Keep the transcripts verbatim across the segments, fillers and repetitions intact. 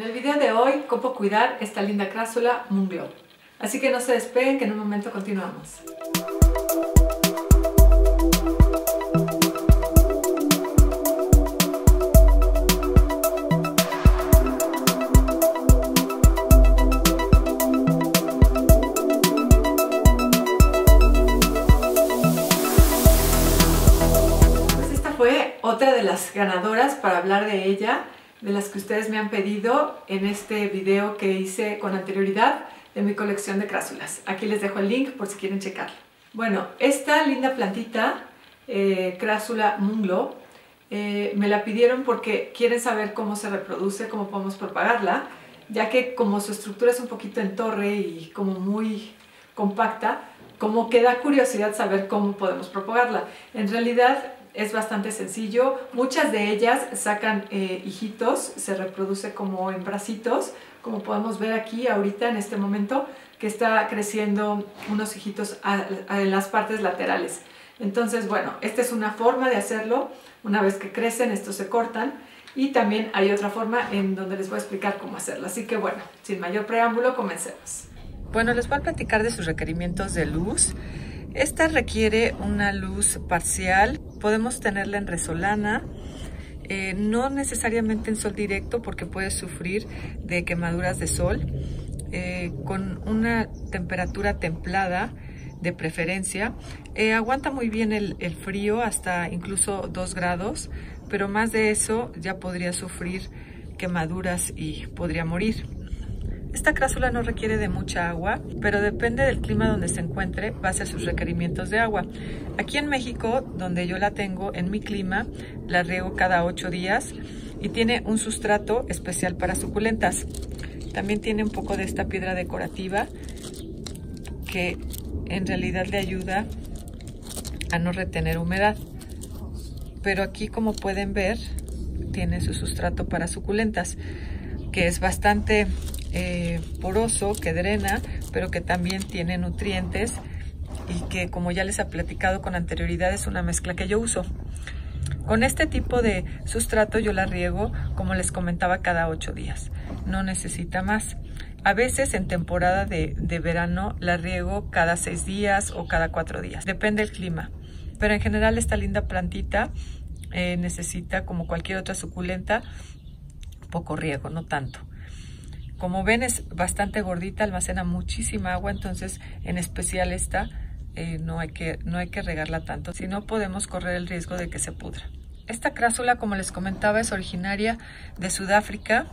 En el video de hoy, cómo cuidar esta linda crásula Moon Glow. Así que no se despeguen, que en un momento continuamos. Pues esta fue otra de las ganadoras para hablar de ella, de las que ustedes me han pedido en este video que hice con anterioridad de mi colección de crásulas. Aquí les dejo el link por si quieren checarlo. Bueno, esta linda plantita, eh, crásula Moon Glow, eh, me la pidieron porque quieren saber cómo se reproduce, cómo podemos propagarla, ya que como su estructura es un poquito en torre y como muy compacta, como que da curiosidad saber cómo podemos propagarla. En realidad es bastante sencillo. Muchas de ellas sacan eh, hijitos, se reproduce como en bracitos, como podemos ver aquí ahorita en este momento, que está creciendo unos hijitos a, a, en las partes laterales. Entonces, bueno, esta es una forma de hacerlo. Una vez que crecen, estos se cortan. Y también hay otra forma en donde les voy a explicar cómo hacerlo. Así que bueno, sin mayor preámbulo, comencemos. Bueno, les voy a platicar de sus requerimientos de luz. Esta requiere una luz parcial. Podemos tenerla en resolana, eh, no necesariamente en sol directo porque puede sufrir de quemaduras de sol, eh, con una temperatura templada de preferencia. Eh, aguanta muy bien el, el frío, hasta incluso dos grados, pero más de eso ya podría sufrir quemaduras y podría morir. Esta crásula no requiere de mucha agua, pero depende del clima donde se encuentre, va a ser sus requerimientos de agua. Aquí en México, donde yo la tengo, en mi clima, la riego cada ocho días y tiene un sustrato especial para suculentas. También tiene un poco de esta piedra decorativa que en realidad le ayuda a no retener humedad. Pero aquí, como pueden ver, tiene su sustrato para suculentas, que es bastante Eh, poroso, que drena, pero que también tiene nutrientes y que, como ya les he platicado con anterioridad, es una mezcla que yo uso. Con este tipo de sustrato yo la riego, como les comentaba, cada ocho días. No necesita más. A veces en temporada de, de verano la riego cada seis días o cada cuatro días. Depende del clima. Pero en general esta linda plantita eh, necesita, como cualquier otra suculenta, poco riego, no tanto. Como ven, es bastante gordita, almacena muchísima agua, entonces en especial esta eh, no, hay que, no hay que regarla tanto, si no podemos correr el riesgo de que se pudra. Esta crásula, como les comentaba, es originaria de Sudáfrica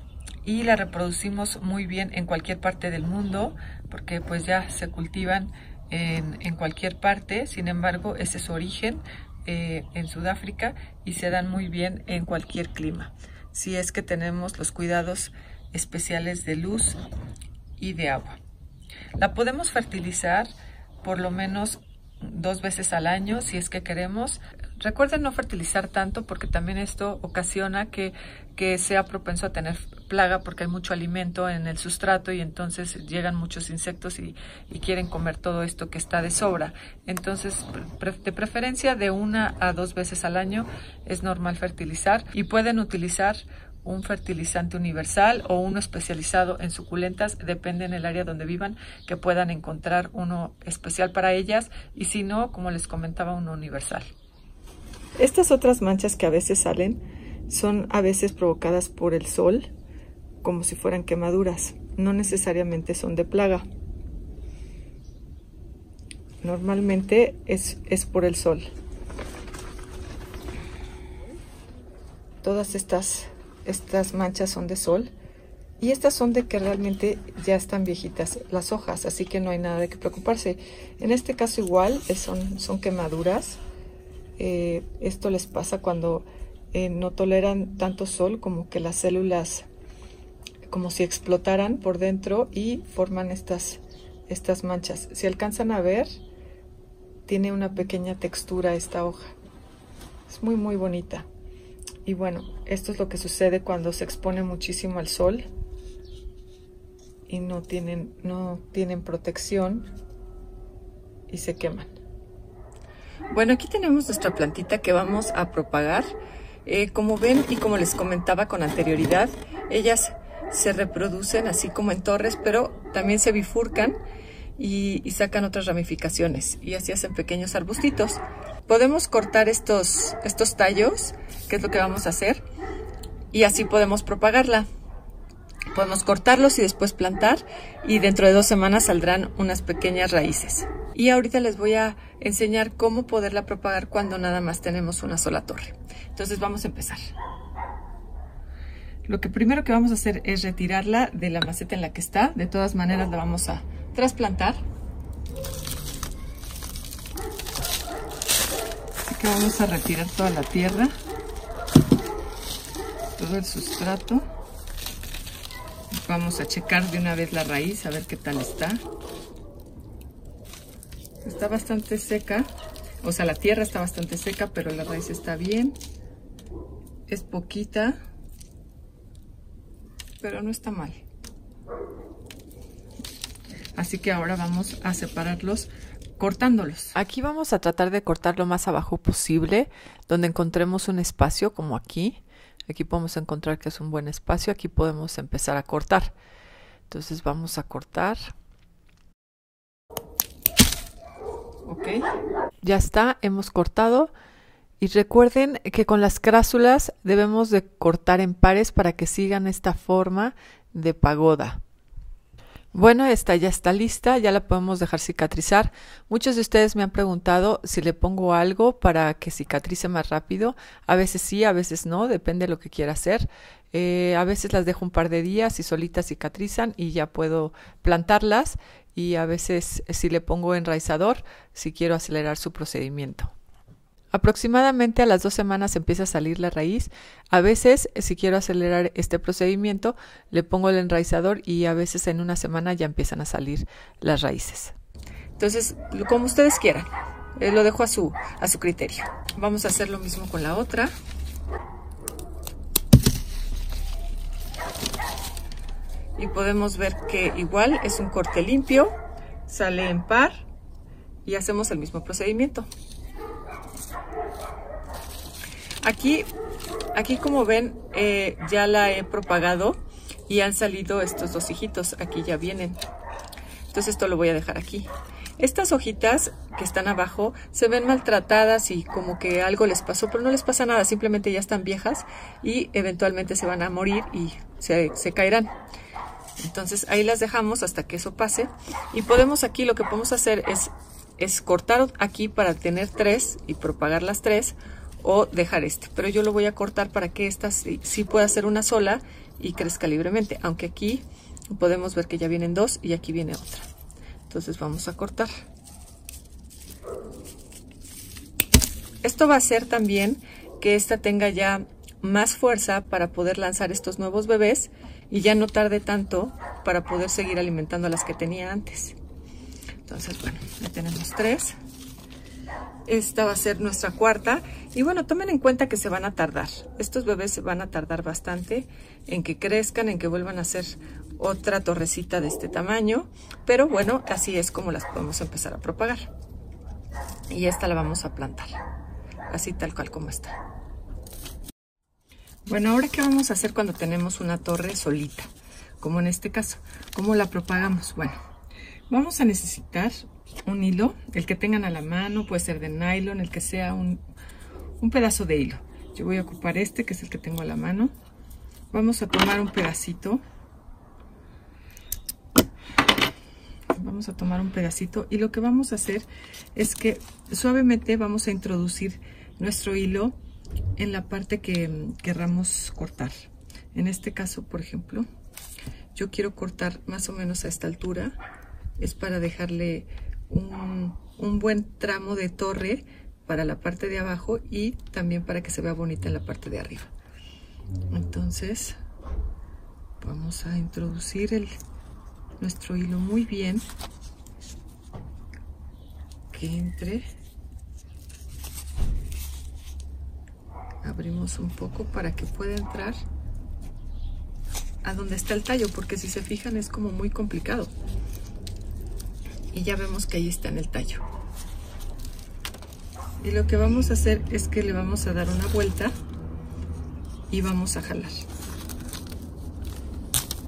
y la reproducimos muy bien en cualquier parte del mundo porque pues ya se cultivan en, en cualquier parte. Sin embargo, ese es su origen eh, en Sudáfrica y se dan muy bien en cualquier clima, si es que tenemos los cuidados especiales de luz y de agua. La podemos fertilizar por lo menos dos veces al año si es que queremos. Recuerden no fertilizar tanto porque también esto ocasiona que, que sea propenso a tener plaga porque hay mucho alimento en el sustrato y entonces llegan muchos insectos y, y quieren comer todo esto que está de sobra. Entonces, de preferencia de una a dos veces al año es normal fertilizar y pueden utilizar un fertilizante universal o uno especializado en suculentas, depende en el área donde vivan, que puedan encontrar uno especial para ellas y si no, como les comentaba, uno universal. Estas otras manchas que a veces salen son a veces provocadas por el sol, como si fueran quemaduras, no necesariamente son de plaga. Normalmente es, es por el sol. Todas estas Estas manchas son de sol y estas son de que realmente ya están viejitas las hojas, así que no hay nada de que preocuparse. En este caso igual son, son quemaduras. Eh, esto les pasa cuando eh, no toleran tanto sol, como que las células como si explotaran por dentro y forman estas, estas manchas. Si alcanzan a ver, tiene una pequeña textura esta hoja. Es muy muy bonita. Y bueno, esto es lo que sucede cuando se expone muchísimo al sol y no tienen, no tienen protección y se queman. Bueno, aquí tenemos nuestra plantita que vamos a propagar. Eh, como ven y como les comentaba con anterioridad, ellas se reproducen así como en torres, pero también se bifurcan y, y sacan otras ramificaciones y así hacen pequeños arbustitos. Podemos cortar estos, estos tallos, que es lo que vamos a hacer, y así podemos propagarla. Podemos cortarlos y después plantar, y dentro de dos semanas saldrán unas pequeñas raíces. Y ahorita les voy a enseñar cómo poderla propagar cuando nada más tenemos una sola torre. Entonces vamos a empezar. Lo que primero que vamos a hacer es retirarla de la maceta en la que está. De todas maneras la vamos a trasplantar. Así que vamos a retirar toda la tierra, todo el sustrato. Vamos a checar de una vez la raíz, a ver qué tal está. Está bastante seca, o sea, la tierra está bastante seca, pero la raíz está bien. Es poquita, pero no está mal. Así que ahora vamos a separarlos cortándolos. Aquí vamos a tratar de cortar lo más abajo posible, donde encontremos un espacio como aquí. Aquí podemos encontrar que es un buen espacio. Aquí podemos empezar a cortar. Entonces vamos a cortar. Ok. Ya está, hemos cortado. Y recuerden que con las crásulas debemos de cortar en pares para que sigan esta forma de pagoda. Bueno, esta ya está lista, ya la podemos dejar cicatrizar. Muchos de ustedes me han preguntado si le pongo algo para que cicatrice más rápido. A veces sí, a veces no, depende de lo que quiera hacer. Eh, a veces las dejo un par de días y solitas cicatrizan y ya puedo plantarlas. Y a veces si le pongo enraizador, si quiero acelerar su procedimiento. Aproximadamente a las dos semanas empieza a salir la raíz. A veces, si quiero acelerar este procedimiento, le pongo el enraizador y a veces en una semana ya empiezan a salir las raíces. Entonces, como ustedes quieran, eh, lo dejo a su, a su criterio. Vamos a hacer lo mismo con la otra. Y podemos ver que igual es un corte limpio, sale en par y hacemos el mismo procedimiento. Aquí, aquí como ven, eh, ya la he propagado y han salido estos dos hijitos. Aquí ya vienen. Entonces esto lo voy a dejar aquí. Estas hojitas que están abajo se ven maltratadas y como que algo les pasó, pero no les pasa nada. Simplemente ya están viejas y eventualmente se van a morir y se, se caerán. Entonces ahí las dejamos hasta que eso pase. Y podemos aquí, lo que podemos hacer es, es cortar aquí para tener tres y propagar las tres. O dejar este, pero yo lo voy a cortar para que esta sí, sí pueda ser una sola y crezca libremente, aunque aquí podemos ver que ya vienen dos y aquí viene otra. Entonces vamos a cortar. Esto va a hacer también que esta tenga ya más fuerza para poder lanzar estos nuevos bebés y ya no tarde tanto para poder seguir alimentando a las que tenía antes. Entonces, bueno, ya tenemos tres. Esta va a ser nuestra cuarta. Y bueno, tomen en cuenta que se van a tardar. Estos bebés se van a tardar bastante en que crezcan, en que vuelvan a ser otra torrecita de este tamaño. Pero bueno, así es como las podemos empezar a propagar. Y esta la vamos a plantar. Así tal cual como está. Bueno, ahora ¿qué vamos a hacer cuando tenemos una torre solita? Como en este caso. ¿Cómo la propagamos? Bueno, vamos a necesitar un hilo, el que tengan a la mano, puede ser de nylon, el que sea un, un pedazo de hilo. Yo voy a ocupar este, que es el que tengo a la mano. Vamos a tomar un pedacito. Vamos a tomar un pedacito y lo que vamos a hacer es que suavemente vamos a introducir nuestro hilo en la parte que querramos cortar. En este caso, por ejemplo, yo quiero cortar más o menos a esta altura. Es para dejarle Un, un buen tramo de torre para la parte de abajo y también para que se vea bonita en la parte de arriba. Entonces vamos a introducir el, nuestro hilo muy bien, que entre. Abrimos un poco para que pueda entrar a donde está el tallo, porque si se fijan es como muy complicado. Y ya vemos que ahí está en el tallo. Y lo que vamos a hacer es que le vamos a dar una vuelta y vamos a jalar.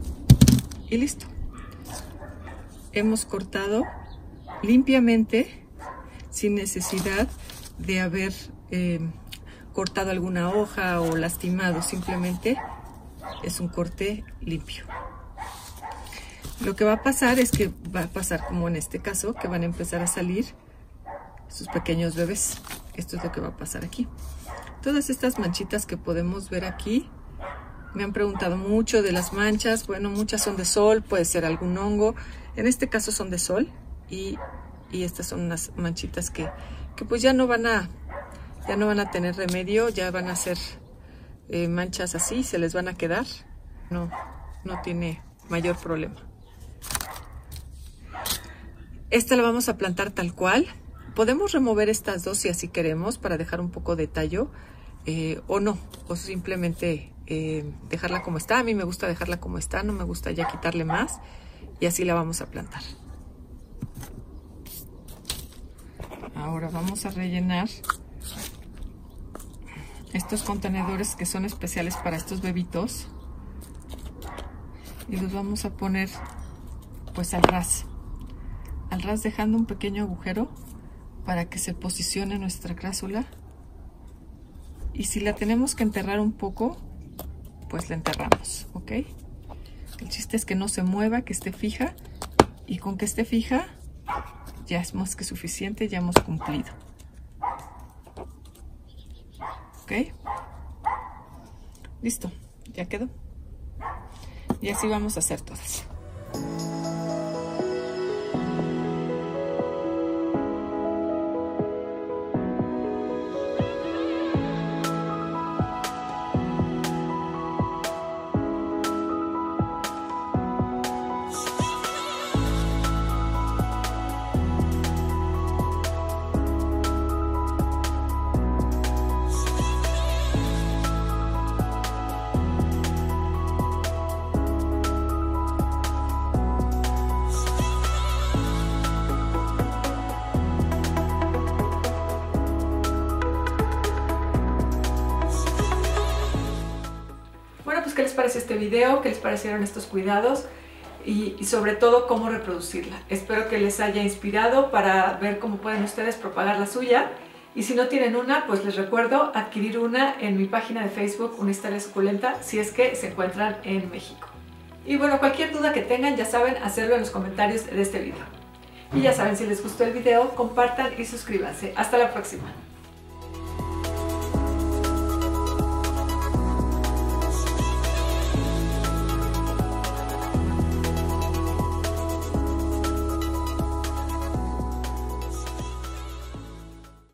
y listo. Hemos cortado limpiamente, sin necesidad de haber eh, cortado alguna hoja o lastimado. Simplemente es un corte limpio. Lo que va a pasar es que va a pasar como en este caso, que van a empezar a salir sus pequeños bebés. Esto es lo que va a pasar aquí. Todas estas manchitas que podemos ver aquí, me han preguntado mucho de las manchas. Bueno, muchas son de sol, puede ser algún hongo. En este caso son de sol y, y estas son unas manchitas que, que pues ya no van a, ya no van a tener remedio, ya van a ser eh, manchas así, se les van a quedar. No, no tiene mayor problema. Esta la vamos a plantar tal cual. Podemos remover estas dos si así queremos para dejar un poco de tallo eh, o no, o simplemente eh, dejarla como está. A mí me gusta dejarla como está, no me gusta ya quitarle más y así la vamos a plantar. Ahora vamos a rellenar estos contenedores que son especiales para estos bebitos y los vamos a poner pues al ras. Al ras, dejando un pequeño agujero para que se posicione nuestra crásula, y si la tenemos que enterrar un poco, pues la enterramos, ¿ok? El chiste es que no se mueva, que esté fija, y con que esté fija ya es más que suficiente, ya hemos cumplido, ¿ok? Listo, ya quedó, y así vamos a hacer todas. ¿Qué les pareció este video? ¿Qué les parecieron estos cuidados? Y, y sobre todo, cómo reproducirla. Espero que les haya inspirado para ver cómo pueden ustedes propagar la suya. Y si no tienen una, pues les recuerdo adquirir una en mi página de Facebook, Una Historia Suculenta, si es que se encuentran en México. Y bueno, cualquier duda que tengan, ya saben, hacerlo en los comentarios de este video. Y ya saben, si les gustó el video, compartan y suscríbanse. Hasta la próxima.